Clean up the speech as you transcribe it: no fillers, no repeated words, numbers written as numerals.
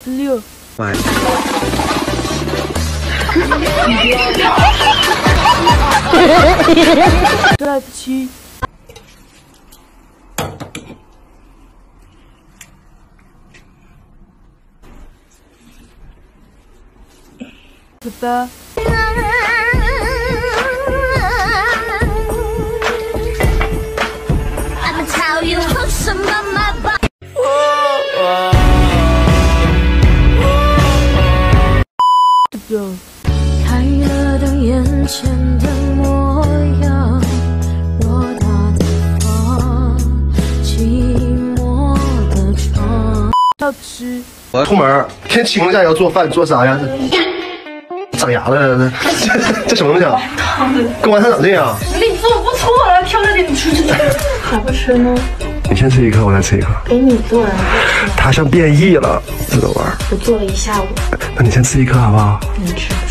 26。 妈呀！ 27。18。19。 开了灯，眼前的模样，偌大的房，寂寞的床。 20。 我出门，天晴了，家要做饭，做啥呀？长牙了，这什么东西啊？跟晚餐长这样？ 你做不错了，挑着给你吃。还不吃呢？ 你先吃一颗，我再吃一颗。 给你做了， 它像变异了，这个玩意儿。 我做了一下午。 那你先吃一颗好不好？ 你吃。